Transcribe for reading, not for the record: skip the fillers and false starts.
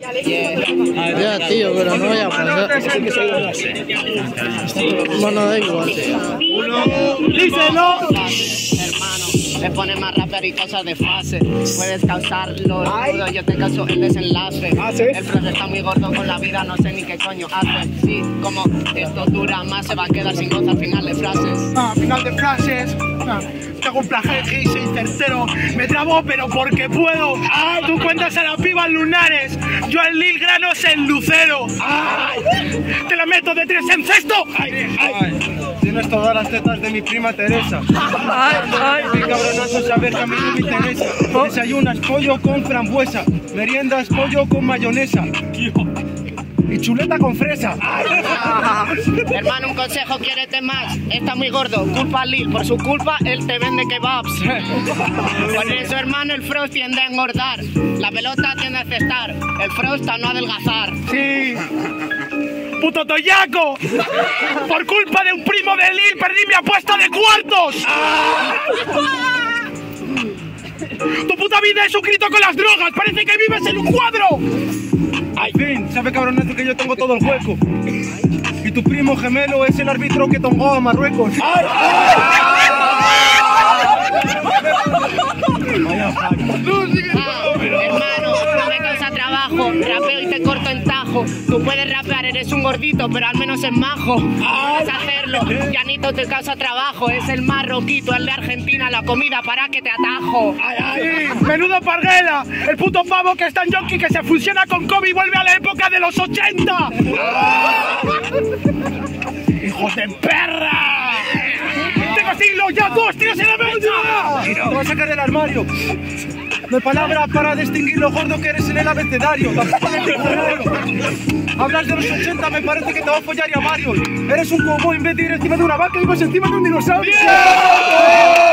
Ya, tío, pero no voy a pasar. Bueno, da igual. ¡Díselo! Hermano, te pones más rápido y cosas de fase. Puedes causarlo, yo te causo el desenlace. El profe está muy gordo con la vida, no sé ni qué coño hace. Sí, como esto dura más, se va a quedar sin goza al final de frases. Final de frases. Tengo un plagiaje y soy certero. Me trabo, pero porque puedo. Tú cuentas a la piba lunares. Yo el Lil Granos en Lucero. Te la meto de 3 en cesto. Tienes todas las tetas de mi prima Teresa. Qué cabronazo saber que a mí no me interesa. Desayunas pollo con frambuesa, meriendas pollo con mayonesa y chuleta con fresa. Hermano, un consejo, quiérete más. Está muy gordo, culpa al Lil. Por su culpa, él te vende kebabs. Por eso, hermano, el Frost tiende a engordar. La pelota tiende a cestar. El Frost a no adelgazar. Sí. ¡Puto toyaco! Por culpa de un primo de Lil perdí mi apuesta de cuartos. Tu puta vida es un grito con las drogas. Parece que vives en un cuadro. Ay, fin, sabe cabronazo que yo tengo todo el hueco. Y tu primo gemelo es el árbitro que tongó a Marruecos. Hermano, no me causa trabajo. Rapeo y te corto en tajo. Tú puedes rapear, eres un gordito, pero al menos es majo. Puedes hacerlo, Llanito te causa trabajo. Es el marroquito, el de Argentina, la comida para que te atajo. Menudo parguela. El puto pavo que está en Yonki que se fusiona con Kobe y vuelve a la época de los 80. ¡Hijos de perra! ¡Tengo siglo! ¡Ya 2 tiros en la mesa! Te voy a sacar del armario. No hay palabra para distinguir lo gordo que eres en el abecedario. Hablas de los 80, me parece que te va a follar y a Mario. Eres un cowboy en vez de ir encima de una vaca y vas encima de un dinosaurio.